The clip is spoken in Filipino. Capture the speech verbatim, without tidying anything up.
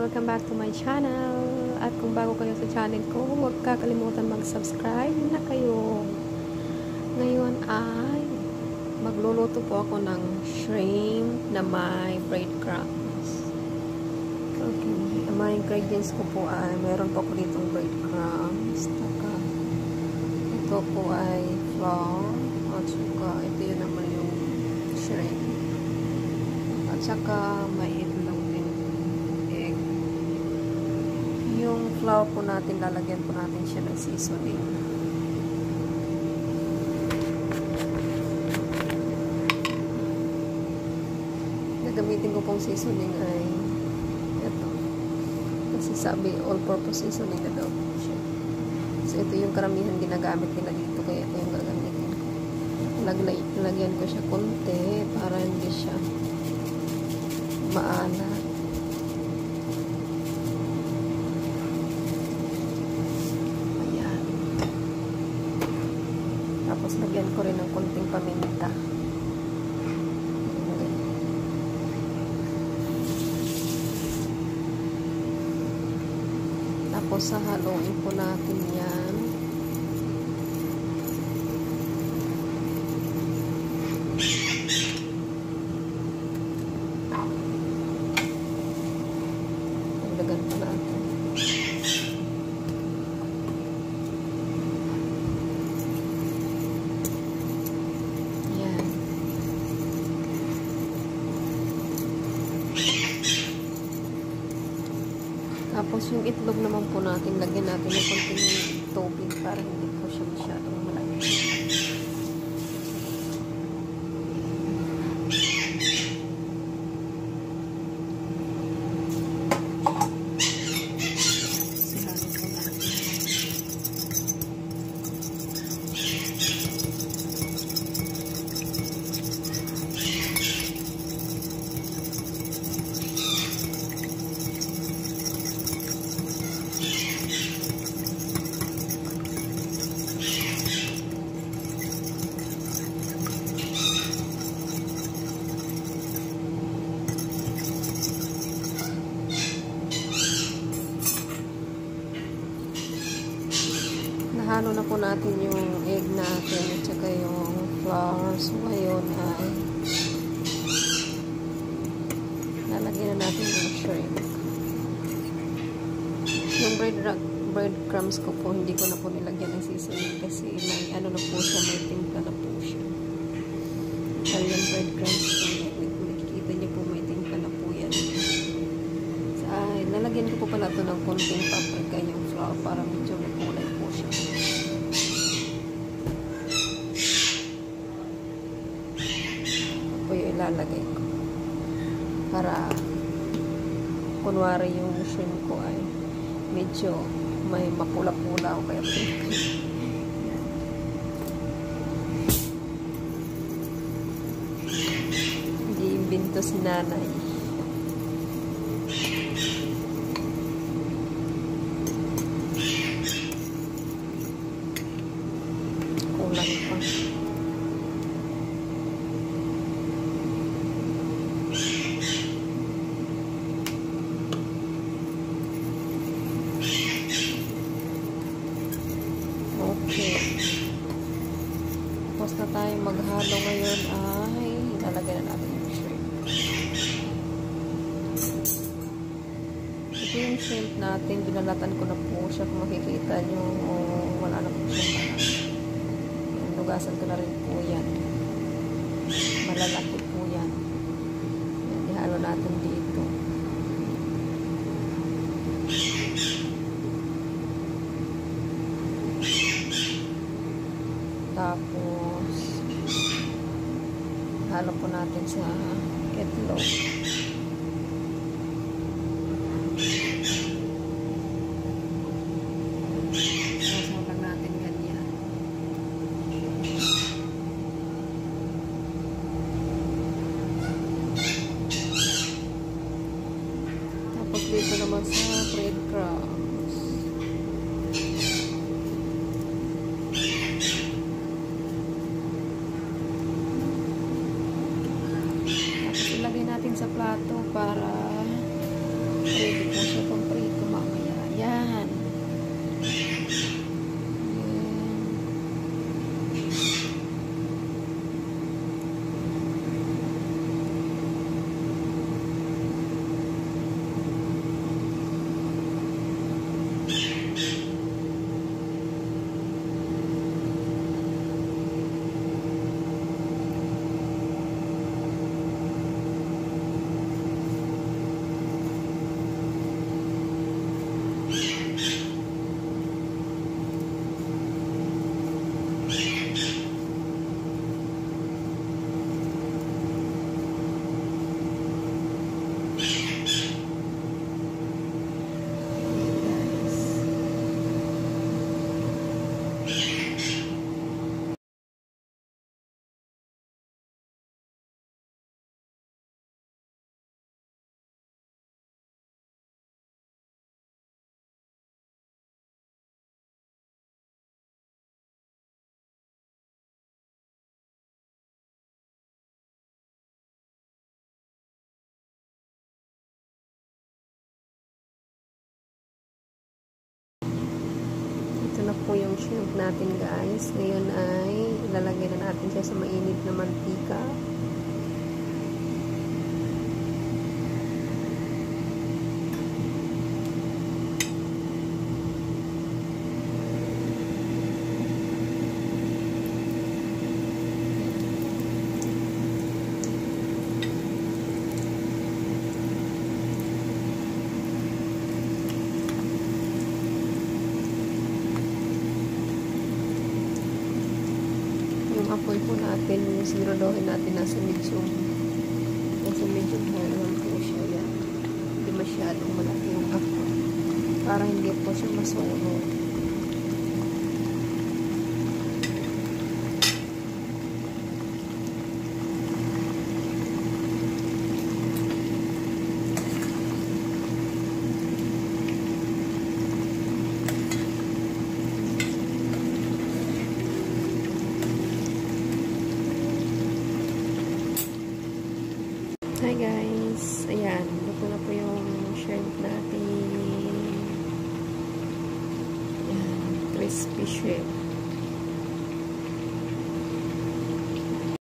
Welcome back to my channel. At kung bago kayo sa channel ko, huwag kakalimutan mag-subscribe na kayo. Ngayon ay magluluto po ako ng shrimp na may breadcrumbs. Okay. Ang mga ingredients ko po ay meron po ako ditong breadcrumbs. Taka. Ito po ay flour. At saka ito yun naman yung shrimp. At saka may itlog din. Egg. Yung flour po natin, lalagyan po natin siya ng seasoning. Gagamitin ko pong seasoning ay ito. Kasi sabi all-purpose seasoning na daw po siya. So ito yung karamihan ginagamit nila dito, kaya ito yung gagamitin ko. Lagay, lagyan ko siya konti para hindi siya maalat. Ayan. Tapos lagyan ko rin ng konting paminta. Tapos sahaluin po natin yan. Dagdagan pa natin. Yan. Tapos yung itlog naman po natin, lagyan natin ng konting tubig para hindi po siya masyadong malaki. Nahalo na po natin yung egg natin at saka yung flour. So, ngayon ay lalagyan na natin yung shrimp. Yung bread breadcrumbs ko po, hindi ko na po nilagyan ng seasoning kasi may ano na po siya, may timpla na po siya. Kaya yung breadcrumbs po, nakikita niyo po may timpla na po yan. So, ay, lalagyan ko po pala ito ng konting paprika yung flour para medyo makulay po siya. Ilalagay ko para kunwari yung shrimp ko ay medyo may mapula-pula o kaya pink. Hindi imbento si nanay. Kulang pa. Okay. Tapos na tayo maghalo ngayon ay ilalagay na natin yung shrimp. Ito yung shrimp natin. Binalatan ko na po siya. Kung makikita nyo, oh, wala na po siya parang. Lugasan ko na rin po yan. Malalaki po yan. Yan, ihalo natin dito. Tapos, halo po natin sa itlog. Sasaw lang natin ganyan. Tapos dito naman sa breadcrumbs. natin sa plato para ready mo siya pamprito mamaya. Yan. Ito na po yung shrimp natin, guys. Ngayon ay ilalagay na natin siya sa mainit na mantika. Apoy po natin, siguraduhin natin nasa medium. Nasa medium po naman po siya yan. Hindi masyadong malaki yung apoy. Para hindi po siya masunog. Hi guys, ayan, luto na po yung shrimp natin. Ayan, crispy shrimp.